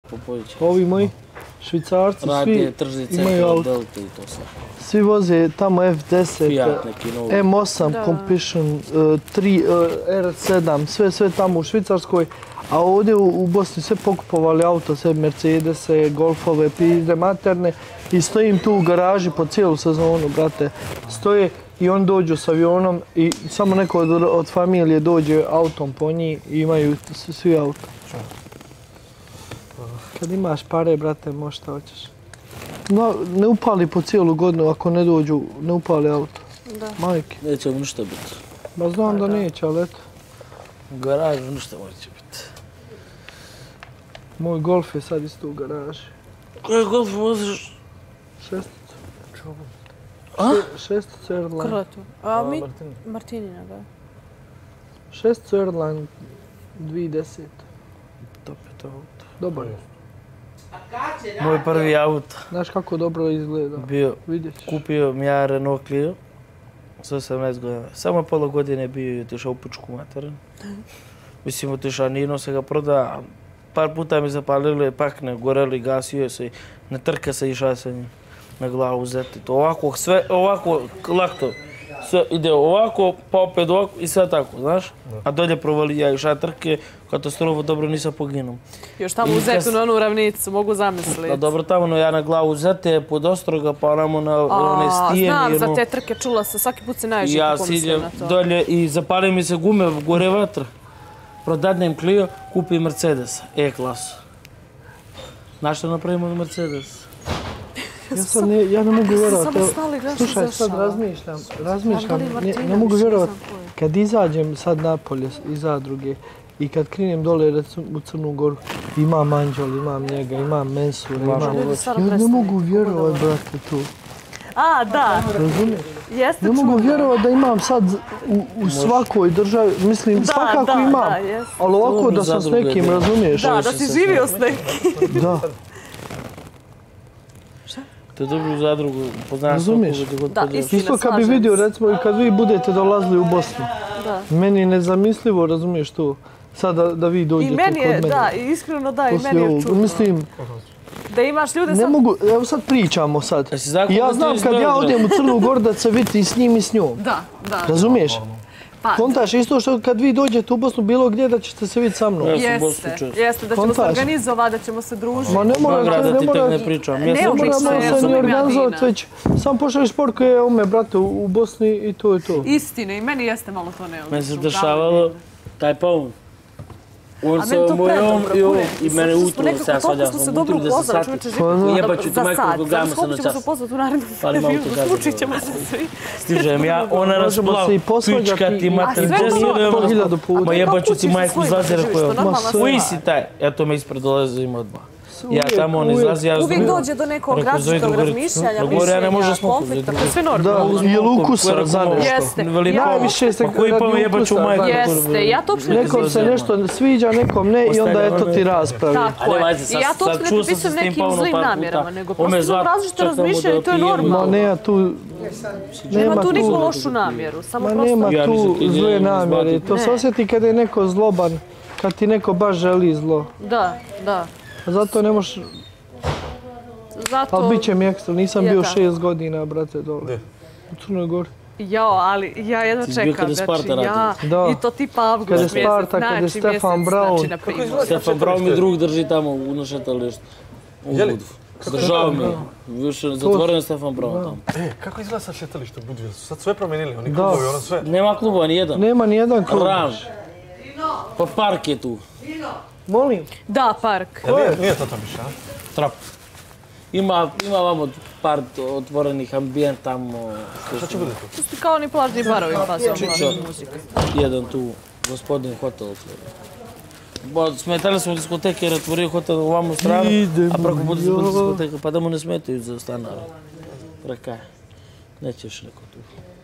Popović. Ovi moji Švicarci svi imaju auto. Svi voze tamo F10, M8 Competition, 3 R7, sve tamo u Švicarskoj. A ovdje u Bosni sve pokupovali auto, sve Mercedese, Golfove, pizde materne. I stojim tu u garaži po cijelu sezonu, brate. Stoje i on dođu s avionom i samo neko od familije dođe autom po njih i imaju svi auto. Kad imaš pare, brate, možeš šta hoćeš. No, ne upali po cijelu godinu ako ne dođu, ne upali auto. Da. Majke. Neće mu ništa biti. Ba znam da neće, ali eto. U garažu ništa neće biti. Moj Golf je sad isto u garaži. Koji Golf voziš? Šesticu. A? Šesticu Airline. Krletu. A mi? Martinina, da. Šesticu Airline 2010. Top je to auto. Dobar je. Moj prvi auto. Znaš kako dobro izgleda? Kupio mi ja Renault Clio. S 18 godina. Samo pola godine bio i otišao u pučku materinu. Mislim, otišao Nino se ga proda. Par puta mi zapalili pakne, goreli, gasio se i na trke se išao sa njim na glavu uzeti. Ovako, sve ovako, lakto. Sve ide ovako, pa opet ovako i sve tako, znaš? A dolje provali ja išao trke, katastrofa, dobro nisam poginuo. Još tamo uzetu na onu ravnicu, mogu zamisliti. Da, dobro, tamo ja na glavu uzete, pod Ostroga, pa onamo na one stijene. Znam, za te trke čula se, svaki put se najviše pomislim na to. Ja siđem dolje i zapali mi se gume, gore vatra. Prodadnem Clio, kupim Mercedes, E-klasu. Znaš što napravimo od Mercedes? Ja ne mogu vjerovati. Slušaj, sad razmišljam, ne mogu vjerovati. Kad izađem sad napolje iz zadruge i kad krinem dole u Crnu Goru, imam Anđel, imam njega, imam Mensura, imam ovo. Ja ne mogu vjerovati, brate, tu. A, da. Razumiješ? Jeste čudno. Ne mogu vjerovati da imam sad u svakoj državi, mislim, svakako imam, ali ovako da sam s nekim, razumiješ? Da, da si živio s nekim. Da. Te dobru zadrugu, poznaš razumiješ? Isto kad bi vidio, recimo, kad vi budete dolazili u Bosnu, meni je nezamislivo, razumiješ to, sad da vi dođete kod mene. I meni je, da, iskreno da, i meni je čudno. Mislim, da imaš ljude ne mogu, evo sad pričamo sad. I ja znam kad ja odem u Crnu Goru da se vidite i s njim i s njom. Da, da. Razumiješ? Kontaš isto što kad vi dođete u Bosnu bilo gdje da ćete se vidjeti sa mnom. Jeste, da ćemo se organizovati, da ćemo se družiti. Ma ne mora da ti tek ne pričam. Ne moramo se ni organizovati, već sam pošalješ poruku je ome, brate, u Bosni i to je to. Istine, i meni jeste malo to neobično. Meni se dešavalo taj paun. On se mojom i mene utro se ja svađam. Smo se dobro upoznali, čovječe, jebaću ti majku dok gajamo se na čas. Skopit ćemo se upoznati u narednom periodu, slučit ćemo se svi. Stižem ja, ona rasplav, pička ti mater, ma jebaću ti majku izlazi, rekao je, koji si taj? Ja to me ispred dolazim odmah. Ja tamo on izlazi, ja uvijek dođe do nekog različitog razmišljanja, mišljenja, konflikta, to je sve normalno. Da, je lukusa za nešto. Jeste. Najviše se koji pa me jebaću majku. Jeste, ja to uopšte ne nekom se nešto sviđa, nekom ne i onda eto ti raspravi. Tako je. I ja to uopšte ne pripisujem nekim zlim namjerama, nego prosto su različite razmišljanja i to je normalno. Ma nema tu... Nema tu neku lošu namjeru, samo prosto... Ma nema tu zle namjere, to se osjeti kada je neko zloban, kad ti neko baš želi zlo. Da, da. Zato ne možeš... Ali bit će mi ekstra, nisam bio 6 godina, brate, dole. U Crnoj Gori. Jao, ali ja jedno čekam, znači ja, i to tipa avgust mjesec, Sparta, kad je Stefan Braun. Stefan Braun mi drug drži tamo u našetalištu. U Budvu. Držao mi, više zatvoren Stefan Braun tamo. Kako izgleda sad šetalište u Budvi? Su sad sve promijenili, oni klubovi, ono sve? Nema klubova, nijedan. Nema nijedan klub. Ram. Pa park je tu. Molim? Da, park. Nije to tamo više, a? Trap. Ima vamo par otvorenih ambijent tamo. Šta će bude tu? To su kao oni plažni barovi, pa su plažna muzika. Jedan tu, gospodin hotel otvorio. Smetali smo diskoteke jer otvorio hotel u ovamu stranu, a preko bude diskoteka, pa da mu ne smetaju za stanare. Prekaj, nećeš neko tu.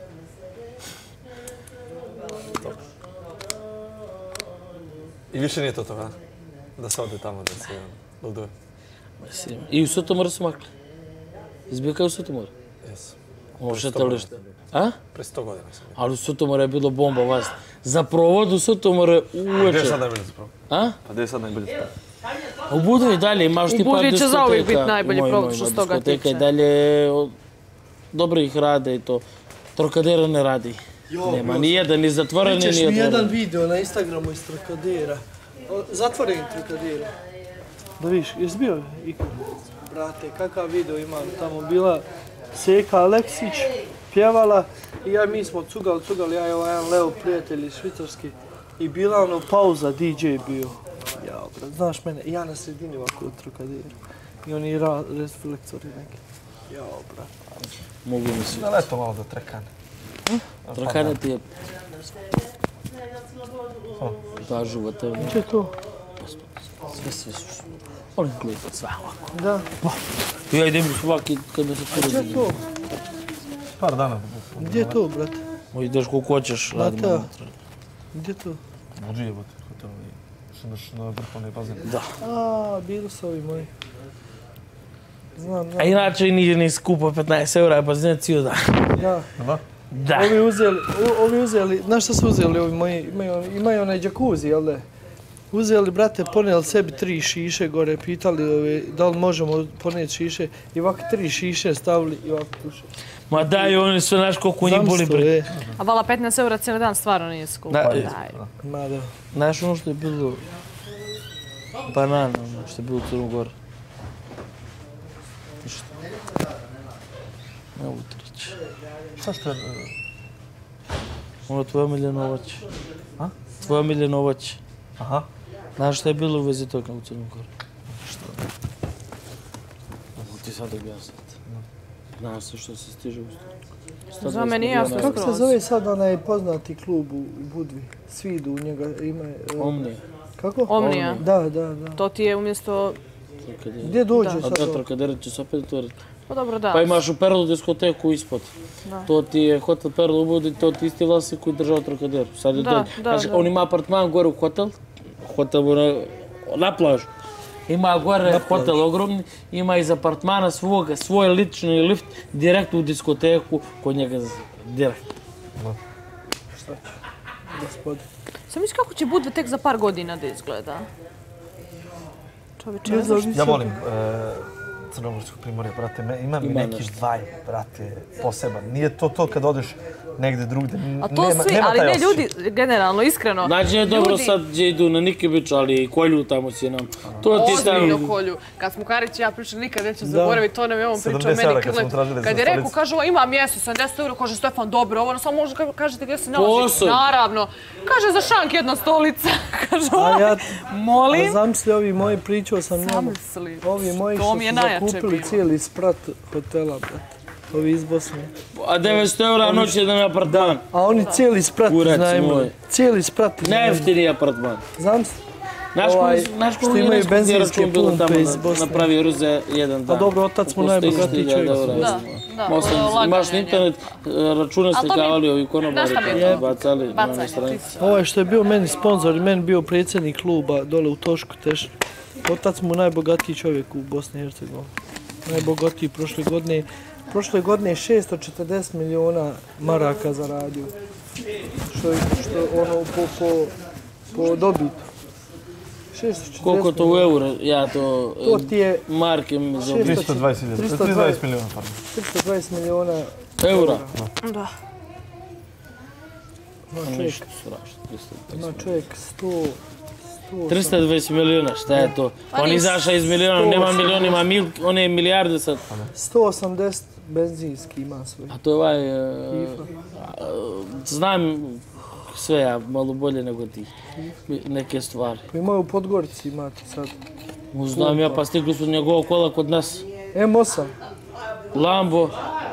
I više nije to to, a? Da se ode tamo, da se luduje. I u Sutomore su makli. Izbio kao u Sutomore? Jesu. Ovo šetalište. A? Pre 100 godina sam bio. Ali u Sutomore je bilo bomba vas. Za provod u Sutomore uveče. Gdje je sad najbolje za provod? A? Pa gdje je sad najbolje za provod? U Budvi dalje imaš ti par diskoteka. U Budvi će zauvijek biti najbolji produkt što s toga tiče. Diskoteka i dalje dobro ih rade i to. Trokadera ne radi. Nema ni jedan, ni zatvoren, ni otvoren. Pričeš mi jedan video na Instagramu iz Trokadera. Zatvoren Trokadera. Da vidiš, jesi bio ikad? Brate, kakav video imam tamo. Bila Seka Aleksić, pjevala i mi smo cugali, ja i ovaj jedan Leo prijatelj iz Švicarske. I bila ono pauza, DJ bio. Jao, brat, znaš mene, ja na sredini ovako u Trokadera. I oni reflektori neki. Jao, brat. Mogu mi se. Da leto malo do Trekane. Trekane ti je... Da, živote. Gdje je to? Sve su. Oni gledaju sve ovako. Da. Ja idem svaki kada se A gdje je to? Par dana. Gdje je to, brate? Ideš koliko hoćeš, radimo unutra. Gdje je to? Uđi je, hotel. Imaš na vrhovni bazen. Da. A, bili su ovi moji. Znam. A inače nije ni skupo 15 eura, pa znači cijel dan. Da. Da. Ovi uzeli, znaš šta su uzeli ovi moji? Imaju onaj džakuzi, jel da? Uzeli, brate, ponijeli sebi 3 šiše gore, pitali da li možemo ponijeti šiše i ovako 3 šiše stavili i ovako puše. Ma daj, oni su naš koliko njih boli bre. A vala 15 eura cijeli dan stvarno nije skupo. Ma da. Znaš ono što je bilo banana, ono što je bilo u Crnu Goru. Ništa. Ne utrić. Šta što je? Ono tvoje omiljeno ovoće. A? Tvoje omiljeno ovoće. Aha. Znaš šta je bilo u vezi toga u Crnu Goru? Što? Mogu ti sad objasniti. Znaš se što se stiže u Stonu. Za meni jasno skroz. Kako se zove sad onaj poznati klub u Budvi? Svi idu u njega, ima... Omnija. Kako? Omnija. Da. To ti je umjesto... Gdje dođe sad? A da, Trokadera će se opet otvoriti. Pa dobro, da. Pa imaš u Perlu diskoteku ispod. To ti je hotel Perlu u Budvi, to ti isti vlasnik koji držao Trokaderu. Da. On ima apartman gore u hotel na plažu. Ima gore hotel ogromni, ima iz apartmana svoj lični lift direkt u diskoteku kod njega direkt. Šta će? Gospodin. Sam misli kako će Budva tek za par godina da izgleda? Čovječe, Ja volim Crnogorsko primorje, brate, ima mi neki vibe, brate, poseban. Nije to kad odeš negdje drugdje, nema taj osjećaj. Ali ne ljudi, generalno, iskreno. Znači je dobro sad gdje idu na Nikibić, ali i Kolju tamo si nam. Ozbiljno Kolju. Kad smo Karić i ja pričali, nikad neću zaboraviti, to nam je on pričao meni Krlet. Kad je rekao, kaže, ima mjesto, 70 euro, kaže, Stefan, dobro, ovo, samo možda kažete gdje se nalazi. Naravno. Kaže, za šank jedna stolica. Kaže, molim. A zamisli, ovi moji, pričao sam njemu. Ovi moji što su zakupili cijeli sprat hotela, brate. Ovi iz Bosne. A 900 eura noć jedan apartman. A oni cijeli sprat iznajmili. Cijeli sprat iznajmili. Nejeftini apartman. Zamisli. Što imaju benzinske pumpe iz Bosne. Napravio Ruze jedan dan. Pa dobro, otac mu najbogatiji čovjek. Da. Imaš na internet, račune ste kavali ovi konobari, bacali na stranici. Ovaj što je bio meni sponsor i meni bio predsjednik kluba dole u Tošku Tešnju. Otac mu najbogatiji čovjek u Bosni i Hercegovini. Najbogatiji prošle godine je 640 milijuna maraka zaradio. Što ono po dobitu. 640 koliko to u euro? Ja to... To ti je... Marke mi zove. 320 milijuna, pardon. 320 milijuna eura. Da. Ima čovjek 100... 320 milijuna, šta je to? On izaša iz milijuna, nema milijuna, ima one milijarde sad. 180 benzinski ima svoj. A to je znam sve ja, malo bolje nego ti, neke stvari. Pa imaju u Podgorici, imate sad. Znam ja, pa stigli su njegovo kola kod nas. M8. Lambo.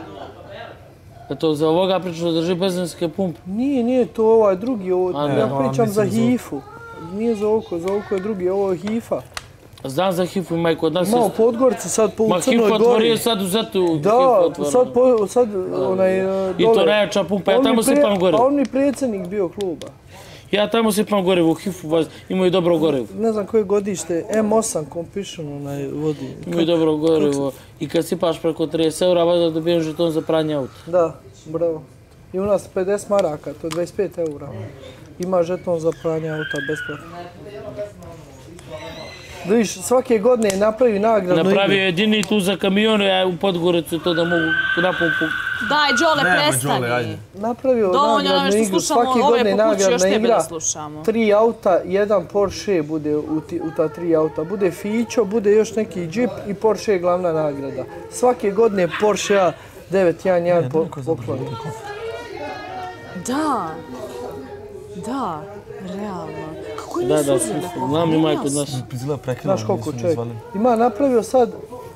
To za ovoga priča da drži benzinske pumpe? Nije, to ovaj drugi, ja pričam za Hifu. Nije za oko je drugi, ovo je Hifa. Znam za Hifu, ima i kod nas. Ima u Podgorici, sad po Crnoj Gori. Ma Hifu otvorio sad u Zetu. Da, sad onaj dole. I to najjača pumpa, ja tamo sipam gore. A on mi predsjednik bio kluba. Ja tamo sipam gore u Hifu, imaju dobro gorivo. Ne znam koje godište, M8 Competition onaj vodi. Imaju dobro gorivo i kad sipaš preko 30 eura, valjda dobijem žeton za pranje auta. Da, bravo. I u nas 50 maraka, to je 25 eura. Ima žeton za pranje auta besplatno. Viš, svake godine napravi nagradnu igru. Napravio jedini tu za kamionu, ja u Podgoricu to da mogu napumpu. Daj, Đole, prestani. Napravio nagradnu igru, svake godine nagradna igra. 3 auta, 1 Porsche bude u ta 3 auta. Bude Fićo, bude još neki džip i Porsche je glavna nagrada. Svake godine Porsche 911 pokloni. Da, realno. Kako je nisu uzeli poklon? Znam ima kod nas. Znaš koliko čovjek? Ima napravio sad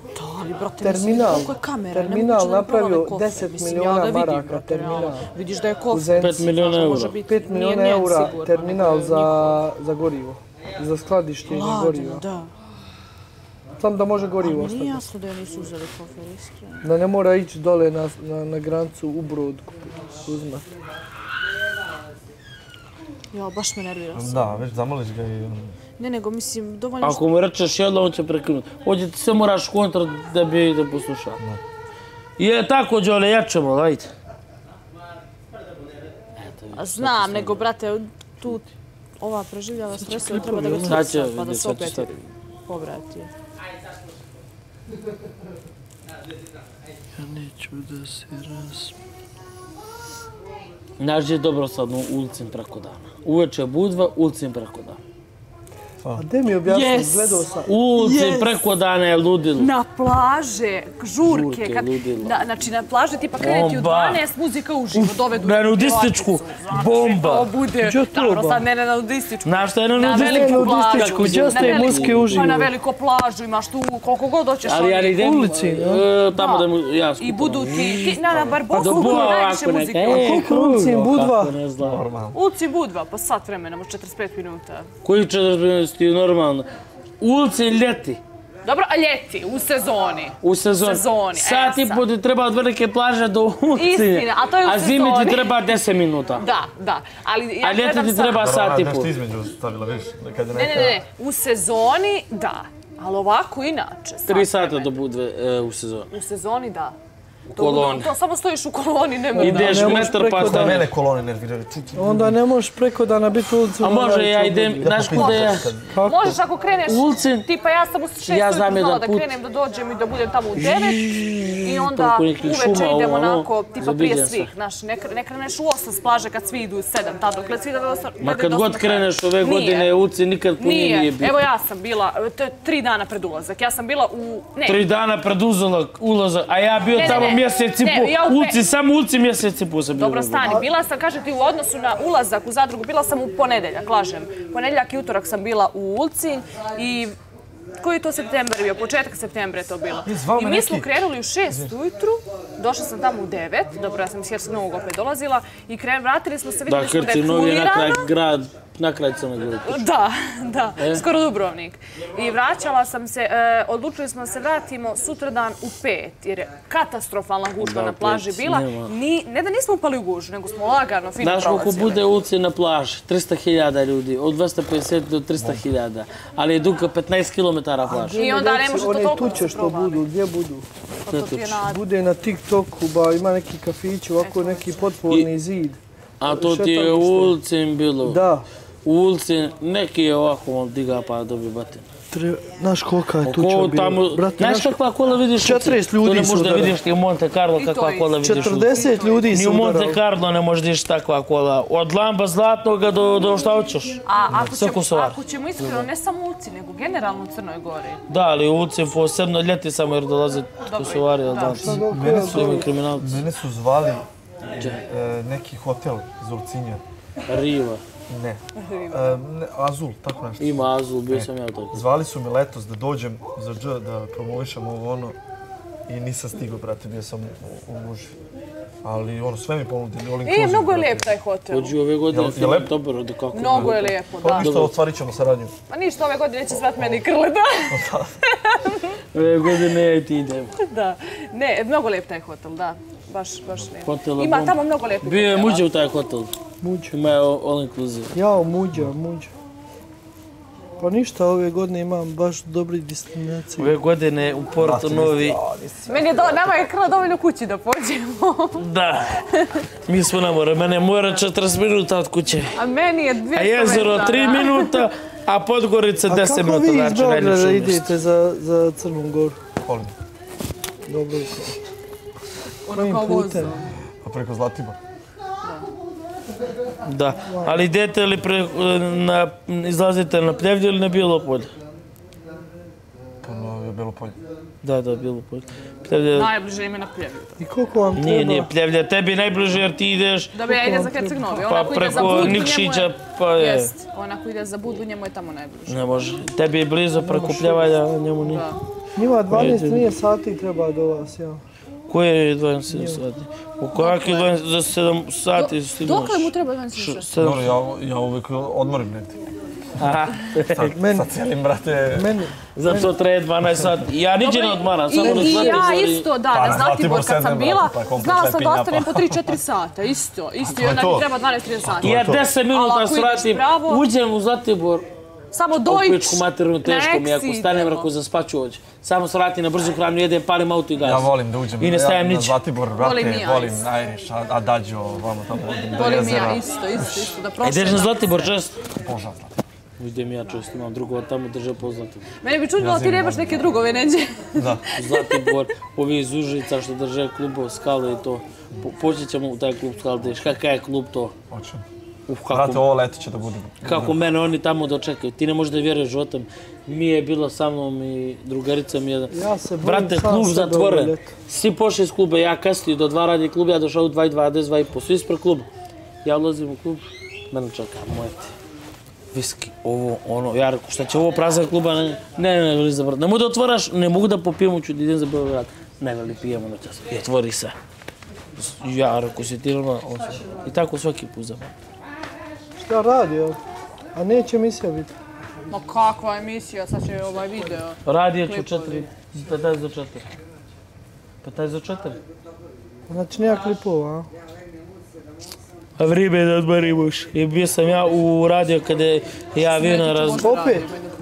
terminal napravio 10 miliona maraka terminal. Vidiš da je kof 5 miliona eura. 5 miliona eura terminal za gorivo. Za skladištenje goriva. Sam da može gorivo ostati. Nije jasno da je nisu uzeli kofer, iskreno. Da ne mora ići dole na granicu u Brod uzmat. Ja, baš me nervira sam. Da, već zamoliš ga i... Ne, nego mislim, dovoljno... Ako mu rečeš jedno, on će prekinuti. Ovdje ti sve moraš kontra da bi te poslušao. Je tako, Đole, jačemo, ajde. Znam, nego, brate, tu ova preživljava stresova, treba da ga sluša, pa da se opet povrati. Ja neću da se Znaš gdje je dobro sad u ulicim preko dana. Uveče je Budva, ulicim preko dana. A gdje mi objasni, gledao sam. Ulicim preko dana je ludilo. Na plaže, žurke. Znači na plaže tipa kreneti u 12, muzika uživo, dovedu. Na nudističku, bomba. Dobro, sad ne na nudističku. Znaš šta je na nudističku? Gdje ste muske uživo? Pa na veliku plažu imaš tu, koliko god hoćeš. Ali idem tamo da mu ja skupam. I budu ti, na Barbosu budu najviše muzike. Koliko Ulcin Budva? Ulcin Budva, pa sat vremena, možda 45 minuta. Koji 45 minuta ti normalno? Ulcin ljeti. Dobro, a ljeti, u sezoni. U sezoni. Sat i po ti treba od velike plaže do Ulcinja. Istina, a to je u sezoni. A zimi ti treba 10 minuta. Da. A ljeti ti treba sat i po. Nešto između stavila, viš? Ne. U sezoni, da. Ali ovako inače. 3 sata do Budve u sezoni. U sezoni, da. U koloni. To samo stojiš u koloni, nema. Ideš metar pa stavljaju. Mene kolone nerviraju. Onda ne možeš preko dana biti u Ulcinu. A može ja idem, znaš kuda ja? Možeš ako kreneš, tipa ja sam u 6 znala da krenem, da dođem i da budem tamo u 9 i onda uveče idem onako, tipa prije svih, znaš, ne kreneš u 8 s plaže kad svi idu u 7, tada dokle svi da se... Ma kad god kreneš ove godine u Ulcin nikad punije nije bilo. Evo ja sam bila, to je 3 dana pred ulazak, ja sam bila u... 3 dana pred ulazak, a ja bio tamo mjesec i po, Ulcin, samo Ulcin mjesec i po sam bio. Dobro, stani, bila sam, kažem ti, u odnosu na ulazak u zadrugu, bila sam u ponedeljak, lažem. Ponedeljak i utorak sam bila u Ulcin i koji je to septembar bio? Početak septembra je to bilo. I mi smo krenuli u 6 ujutru, došla sam tamo u 9, dobro, ja sam iz Herceg Novog opet dolazila i vratili smo se, vidjeli smo da je Herceg Novi je grad na kraj Crne Gore. Da, skoro Dubrovnik. I vraćala sam se, odlučili smo da se vratimo sutradan u 5, jer je katastrofalna gužva na plaži bila. Ne da nismo upali u gužvu, nego smo lagano, fino prolazili. Znaš koliko bude Ulcin na plaži? 300.000 ljudi, od 250 do 300.000, ali je duga 15 km plaža. I onda ne možete toliko one tuče što budu, gdje budu? Bude na TikToku, ima neki kafić, ovako neki potporni zid. A to ti je Ulcin bilo? Da. Ulcin, neki je ovako vam diga pa dobije batin. Znaš kolika je tuča bila? Znaš kakva kola vidiš? 40 ljudi su udarali. To ne možeš da vidiš ni u Monte Carlo kakva kola vidiš. 40 ljudi su udarali. Ni u Monte Carlo ne možeš vidiš takva kola. Od lamba zlatnoga do šta hoćeš. Ako ćemo iskreno, ne samo Ulcin, nego generalno u Crnoj Gori. Da, ali Ulcin posebno ljeti samo jer dolaze Kosovari od danci. Mene su zvali neki hotel iz Ulcinja. Riva. Ne. Azul, tako nešto. Ima Azul, bio sam ja tako. Zvali su me letos da dođem za dž, da promovišem ovo ono i nisam stigao, brate, bio sam u gužvi. Ali ono, sve mi ponudili. Mnogo je lijep taj hotel. Hođu ove godine, film dobro, da kako. Mnogo je lijepo, da. Pa ništa, ostvarit ćemo saradnju. Pa ništa, ove godine neće zvati meni Krleda. Ove godine ja i ti idem. Da. Ne, mnogo lijep taj hotel, da. Baš lijep. Ima tamo mnogo lijepih hotela. Bio je Muđa u taj hotel. Muđa. Ima je all inclusive. Jao, Muđa. Pa ništa, ove godine imam baš dobri destinacije. Ove godine u Porto Novi... Nama je Krla dovoljno kući da pođemo. Da. Mi smo na more. Mene mora 40 minuta od kuće. A meni je 200 metara. A jezero 3 minuta. a Podgorica 10 minuta. A kako vi iz Beograda idete za Crnu Goru? Volim. Dobro. Ono kao vozom. A preko Zlatibora. Da, ali idete li izlazite na Pljevlje ili na Bilopolje? Pa je Bilopolje. Da, Bilopolje. Najbliže ime na Pljevlju. I koliko vam treba? Nije Pljevlja, tebi najbliže jer ti ideš... Da bi ja ide za Herceg Novi. Pa preko Nikšića, pa je... Jest, onako ide za Budvu, njemu je tamo najbliže. Ne može. Tebi je blizu preko Pljevalja, njemu nije. Njima 12 sati treba do vas, ja. Koje je 27 sati? U kojak je za 7 sati stigneš? Dokle mu treba 27 sati? Dobro, ja uvijek odmorim negdje. Aha. Sa cijelim, brate... Zato treba 12 sati. Ja niđe ne odmaram, samo na Zlatibor. I ja isto, da, na Zlatibor kad sam bila, znala sam da ostanem po 3-4 sata, isto. I onda mi treba 12-13 sati. Ja 10 minuta svratim, uđem u Zlatibor. Samo dojić, u pičku materinu teško mi, ako stanem, ako zaspaću ovdje. Samo svratim na brzu hranu, jedem, palim auto i gaz. Ja volim da uđem na Zlatibor, brate, volim Irish, Adagio, vamo tamo do jezera. Volim ja, isto, da prošle. Ideš na Zlatibor često? Božan Zlatibor. Idem ja često, imam drugova tamo drže poznati. Mene bi čudilo da ti nemaš neke drugove neđe. Da. Zlatibor, ovi iz Užica što drže klubov Skale i to. Počet ćemo u taj klub Skale, da viš kakav je klub to. Hoćemo. Brate, ovo leti će da bude. Kako mene oni tamo dočekaju. Ti ne možeš da vjeruješ životom. Mi je bilo sa mnom i drugarica mi je... Brate, klub zatvoren. Svi pošli iz kluba, ja kasnije do 2 radi klub, ja došao u 2:20, 2:30, svi ispred kluba. Ja ulazim u klub, mene čeka, moje ti. Viski, ovo, ono, ja rekao, šta će ovo prazan kluba? Ne, veli za vrat. Ne mogu da otvaraš, ne mogu da popijem, ću da idem za Beograd. Ne, veli, pijemo na čas. I otvori se. Ja rekao, si ti normalno. I tako svaki put za Šta radi ovdje? A neće emisija biti? Ma kakva emisija, sad će ovaj video. Radio ću 4, 15 do 4. 15 do 4. Znači nema klipova, a? A vrijeme je da odmarimo još. I bio sam ja u radio kada je javio na razlaz. Opet?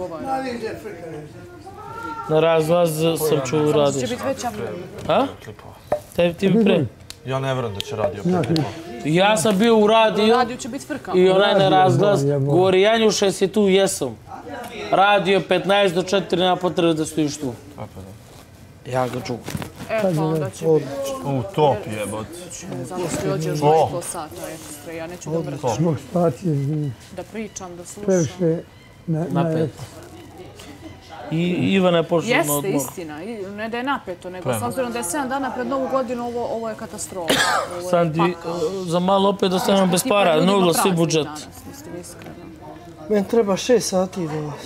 Na razlaz sam čuo u radio. Će biti veća vrlo. A? Ti mi pre? Ja ne vjerujem da će radio opet klipova. Ja sam bio u radio. Radio će biti frka. I onaj na razglas govori Janjuša, jesi tu? Jesam. Radio 15 do 4, nema potrebe da stojiš tu. Ja ga čuvam. Pa onda će biti. Top jebot. Zato što dođe još 2,5 sata ekstra. Ja neću da mrčam. Da pričam, da slušam. Napet. I Ivana je pošla na odmor. Jeste, istina. Ne da je napeto, nego s obzirom da je 7 dana pred Novu godinu, ovo je katastrofa. Sandi, za malo opet ostavljamo bez para, nula svi budžet. Meni treba 6 sati do vas.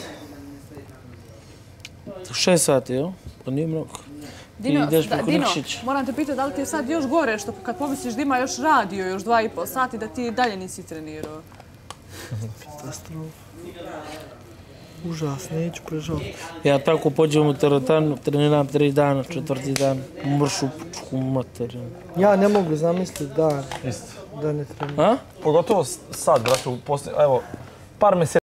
6 sati, jo? Pa nije mnogo. Dino, moram te pitati da li ti je sad još gore, što kad pomisliš da ima još radio, još 2,5 sati, da ti dalje nisi trenirao. Katastrofa. Užas, neću prežaliti. Ja tako pođem u teretanu, treniram 3 dana, 4. dan, mršu pučku materinu. Ja ne mogu zamisliti dan da ne treniram. Pogotovo sad, brate, evo, par mjeseci.